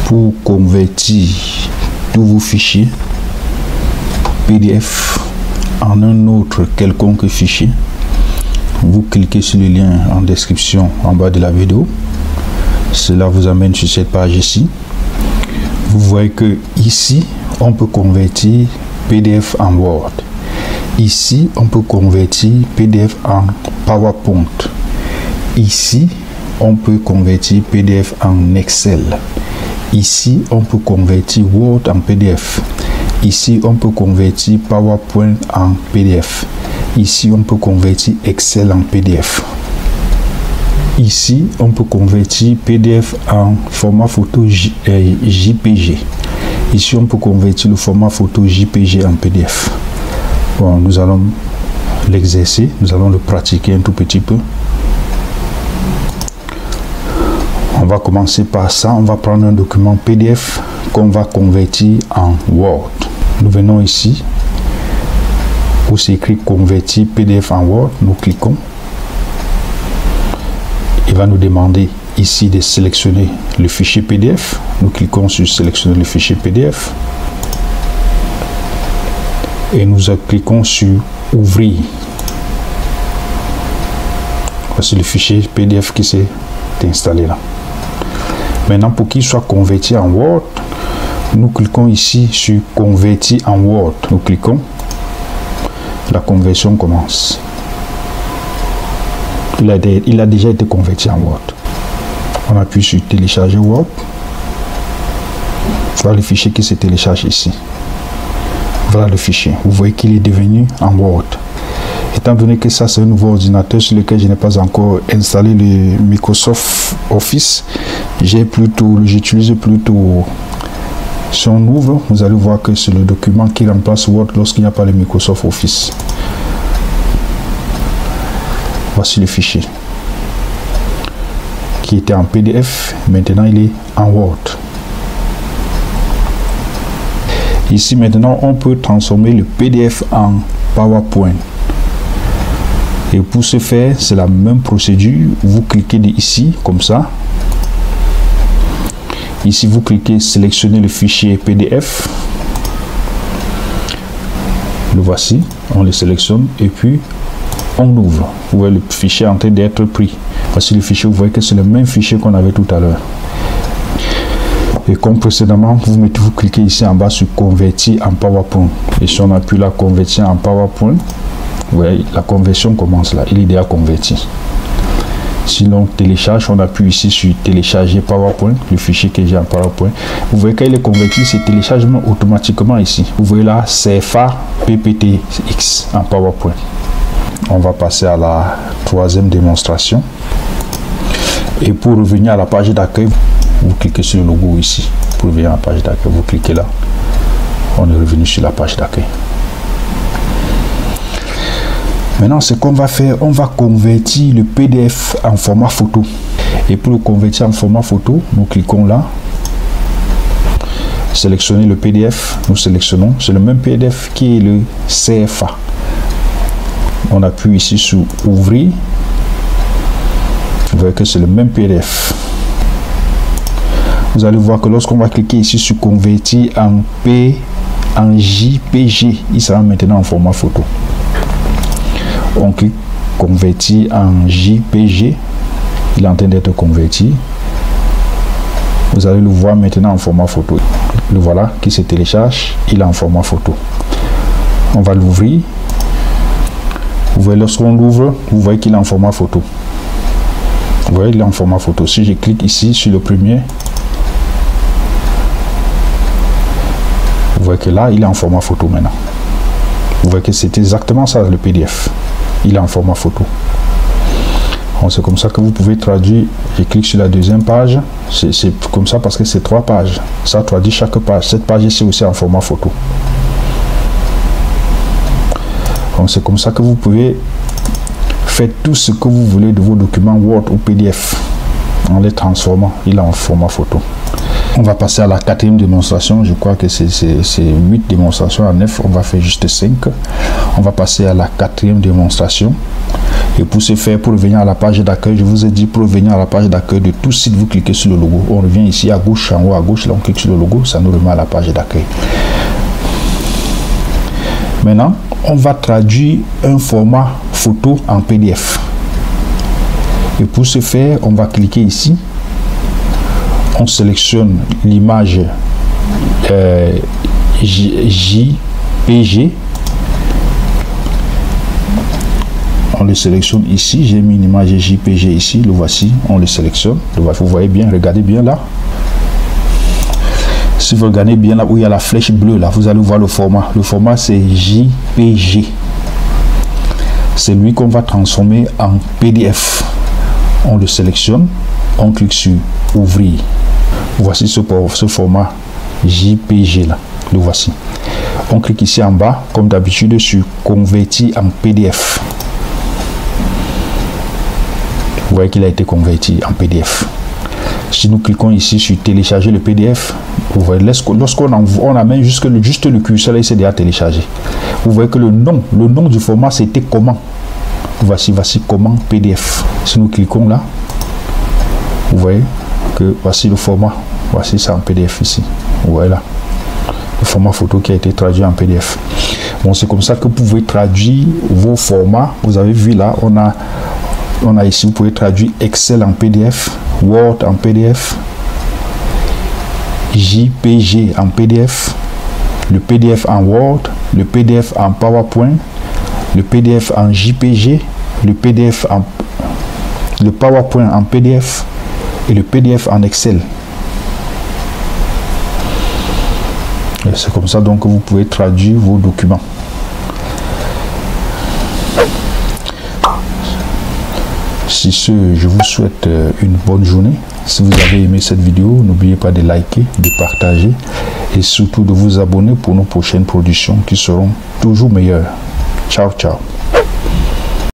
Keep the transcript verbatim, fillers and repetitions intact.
Pour convertir tous vos fichiers P D F en un autre quelconque fichier, vous cliquez sur le lien en description en bas de la vidéo. Cela vous amène sur cette page ici. Vous voyez que ici on peut convertir P D F en Word. Ici on peut convertir P D F en PowerPoint. Ici on peut convertir P D F en Excel. Ici on peut convertir Word en P D F. Ici on peut convertir PowerPoint en P D F. Ici on peut convertir Excel en P D F. Ici on peut convertir P D F en format photo J, euh, J P G. Ici on peut convertir le format photo J P G en P D F. Bon, nous allons l'exercer, nous allons le pratiquer un tout petit peu. On va commencer par ça. On va prendre un document P D F qu'on va convertir en Word. Nous venons ici où c'est écrit convertir P D F en Word. Nous cliquons. Il va nous demander ici de sélectionner le fichier P D F. Nous cliquons sur sélectionner le fichier P D F et nous cliquons sur ouvrir. Voici le fichier P D F qui s'est installé là. Maintenant, pour qu'il soit converti en Word, nous cliquons ici sur convertir en Word. Nous cliquons. La conversion commence. Il a, il a déjà été converti en Word. On appuie sur télécharger Word. Voilà le fichier qui se télécharge ici. Voilà le fichier. Vous voyez qu'il est devenu en Word. Étant donné que ça c'est un nouveau ordinateur sur lequel je n'ai pas encore installé le Microsoft Office, j'ai plutôt, j'utilise plutôt si on ouvre, vous allez voir que c'est le document qui remplace Word lorsqu'il n'y a pas le Microsoft Office. Voici le fichier qui était en P D F, maintenant il est en Word. Ici maintenant on peut transformer le P D F en PowerPoint. Et pour ce faire, c'est la même procédure. Vous cliquez ici, comme ça. Ici, vous cliquez sélectionner le fichier P D F. Le voici. On le sélectionne et puis on ouvre. Vous voyez le fichier en train d'être pris. Voici le fichier. Vous voyez que c'est le même fichier qu'on avait tout à l'heure. Et comme précédemment, vous mettez, vous cliquez ici en bas sur convertir en PowerPoint. Et si on appuie là, convertir en PowerPoint, vous voyez, la conversion commence là, il est déjà converti. Si l'on télécharge, on appuie ici sur télécharger PowerPoint, le fichier que j'ai en PowerPoint. Vous voyez qu'il est converti, c'est téléchargement automatiquement ici. Vous voyez là, C F A P P T X en PowerPoint. On va passer à la troisième démonstration. Et pour revenir à la page d'accueil, vous cliquez sur le logo ici. Pour revenir à la page d'accueil, vous cliquez là. On est revenu sur la page d'accueil. Maintenant, ce qu'on va faire, on va convertir le P D F en format photo. Et pour le convertir en format photo, nous cliquons là. Sélectionner le P D F. Nous sélectionnons. C'est le même P D F qui est le C F A. On appuie ici sur ouvrir. Vous voyez que c'est le même P D F. Vous allez voir que lorsqu'on va cliquer ici sur convertir en P, en J P G, il sera maintenant en format photo. On clique convertir en J P G. Il est en train d'être converti. Vous allez le voir maintenant en format photo. Le voilà qui se télécharge. Il est en format photo. On va l'ouvrir. Vous voyez, lorsqu'on l'ouvre, vous voyez qu'il est en format photo. Vous voyez, il est en format photo. Si je clique ici sur le premier, vous voyez que là, il est en format photo maintenant. Vous voyez que c'est exactement ça le P D F. Il est en format photo. C'est comme ça que vous pouvez traduire. Je clique sur la deuxième page. C'est comme ça parce que c'est trois pages. Ça traduit chaque page. Cette page ici aussi en format photo. C'est comme ça que vous pouvez faire tout ce que vous voulez de vos documents Word ou P D F en les transformant. Il est en format photo. On va passer à la quatrième démonstration. Je crois que c'est huit démonstrations à neuf. On va faire juste cinq. On va passer à la quatrième démonstration. Et pour ce faire, pour revenir à la page d'accueil, je vous ai dit pour revenir à la page d'accueil de tout site, vous cliquez sur le logo. On revient ici à gauche, en haut à gauche, là on clique sur le logo, ça nous remet à la page d'accueil. Maintenant, on va traduire un format photo en P D F. Et pour ce faire, on va cliquer ici. On sélectionne l'image euh, J P G. On le sélectionne ici. J'ai mis une image J P G ici. Le voici. On le sélectionne. Vous voyez bien. Regardez bien là. Si vous regardez bien là où il y a la flèche bleue là, vous allez voir le format. Le format c'est J P G. C'est lui qu'on va transformer en P D F. On le sélectionne. On clique sur ouvrir. Voici ce, ce format J P G là. Le voici. On clique ici en bas comme d'habitude sur convertir en P D F. Vous voyez qu'il a été converti en P D F. Si nous cliquons ici sur télécharger le P D F, vous voyez, lorsqu'on on amène juste le, juste le curseur là, il s'est déjà téléchargé. Vous voyez que le nom, le nom du format c'était comment. Voici, voici comment P D F. Si nous cliquons là, vous voyez que voici le format. Voici ça en P D F ici. Vous voyez là. Le format photo qui a été traduit en P D F. Bon, c'est comme ça que vous pouvez traduire vos formats. Vous avez vu là, on a, on a ici, vous pouvez traduire Excel en P D F, Word en P D F, J P G en P D F, le P D F en Word, le P D F en PowerPoint, le P D F en J P G, le P D F en le PowerPoint en P D F et le P D F en Excel. C'est comme ça donc que vous pouvez traduire vos documents. Si ce, je vous souhaite une bonne journée. Si vous avez aimé cette vidéo, n'oubliez pas de liker, de partager et surtout de vous abonner pour nos prochaines productions qui seront toujours meilleures. Ciao, ciao.